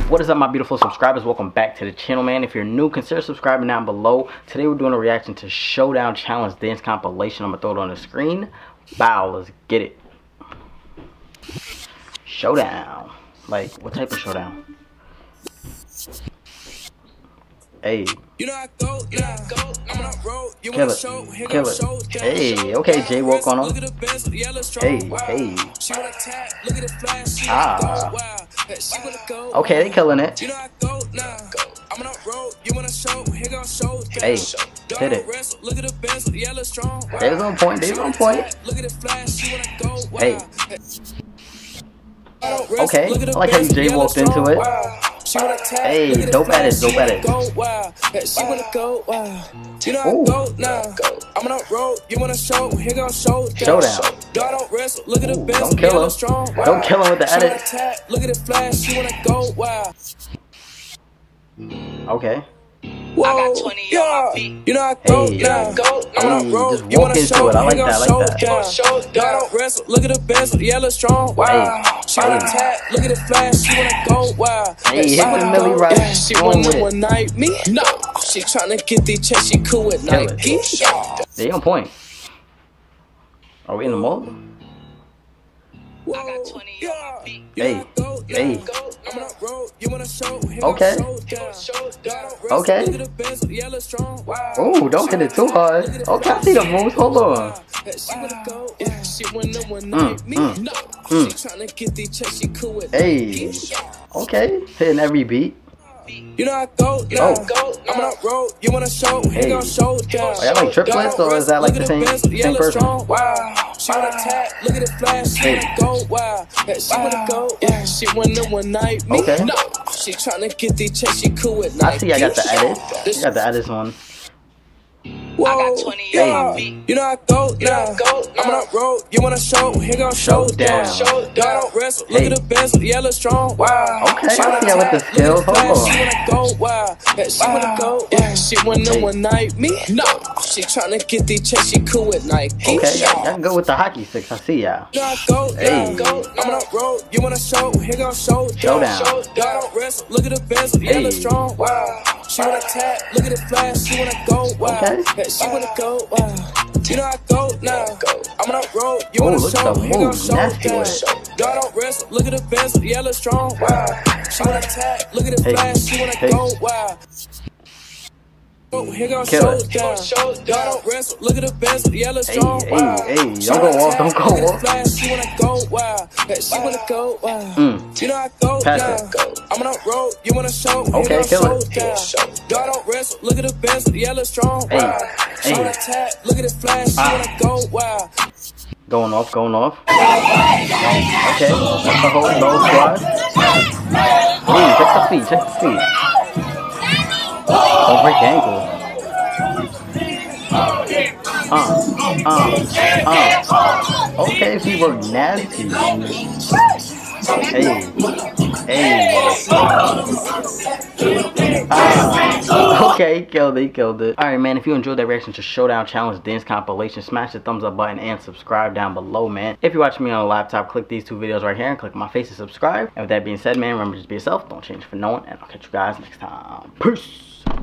What is up, my beautiful subscribers? Welcome back to the channel, man. If you're new, consider subscribing down below. Today we're doing a reaction to Showdown Challenge Dance Compilation. I'm gonna throw it on the screen. Bow, let's get it. Showdown. Like, what type of showdown? Hey. You know I go, I'm on a road, you Kill wanna it. show, here Kill go it. show. Hey, okay, Jay, walk on Look him. at the best, yellow strong. Hey, Wow. hey. She wanna tap, look at the flash, she Ah. wanna go, wow. She wanna go. Okay, they killing it. You know I go, I'm on a road, you wanna show, here go show. Hey, hit it. Look at the best, yellow strong. Wow. They was on point, they was on point. Look at the flash, she wanna go, wow. Hey. Okay, I like how you Jay walked into it. Hey, dope at it, dope at it. She wanna go, wow. You know I go now. I'm on a road, you wanna show, here go show. Showdown. Don't wrestle, look at the best, Don't kill him. strong. Don't kill him with the edit. Look at the flash, she wanna go, wow. Okay. Whoa, I got 20 on my feet. You know I go, Hey. I'm on a road, Just you walk wanna into show, it. I like here that, I go like that. show. Don't wrestle, look at the best, yellow strong. Wow. Hey. She wanna tap, look at the flash, she wanna go, wow. Hey, hit with Millie right. She wanna one night me? No. She tryna get these checks, she cool with Kill Nike. it. They on point. Are we in the mode? I got 20 on my feet. Hey, hey. I'm on a road, you wanna show, Okay. Okay. Look at the best, yellow strong. Wow. Oh, don't hit it too hard. Okay, I see the moves. Hold on. She wanna go, she wanna one night me? No. She tryna get these checks, she cool with Hey. Okay, hitting every beat. You know I go, I'm on a road, you wanna show, here go show. Are y'all like triplets, or is that like the same person? Wow. She wanna tap, look at the flash, she wanna go, wow. She wanna go, she wanna one night me? Okay. No. She tryna get these checks, she cool with Nike. I see I got the edit. You got the edits on. Whoa, I got 20 on my feet. You know I go, I'm on a road, you wanna show, here go showdown. Don't wrestle, look at the best, yellow strong. Wow. Okay, I see that with the skills. Hold on. She wanna go, wow. She wanna go, she wanna one night me? No. She tryna get these checks, she cool with Nike. Okay, y'all can go with the hockey sticks. I see y'all. You know I go, Hey. I'm on a road, you wanna show, here go showdown. Don't wrestle, look at the best, yellow strong. Wow. She wanna tap, look at the flash, she wanna go, wow. Okay. She wanna go, wow. You know I go now. I'm on a road, you wanna look at show, the here go moves, nasty with it. Don't wrestle, look at the best, yellow strong, wow. She wanna tap, look at the flash, she wanna go, wow. Here go showdown. Don't wrestle, look at the best, yellow strong, wow. Hey, don't go off, don't go off. She wanna go, wow. She wanna go, wow. You know I go Pass now. I'm on a road, you wanna show, Okay, kill it. Don't wrestle, look at the best, yellow strong, wow. She wanna tap, look at the flash, she wanna go, wow. Going off, going off. Okay, that's the whole low squad. Hey, check the feet, check the feet. Don't break the ankle. Okay, feet work nasty. Hey, hey. Okay, he killed it. Alright, man, if you enjoyed that reaction to Showdown Challenge Dance Compilation, smash the thumbs up button and subscribe down below, man. If you're watching me on a laptop, click these two videos right here and click my face to subscribe. And with that being said, man, remember, just be yourself, don't change for no one, and I'll catch you guys next time. Peace.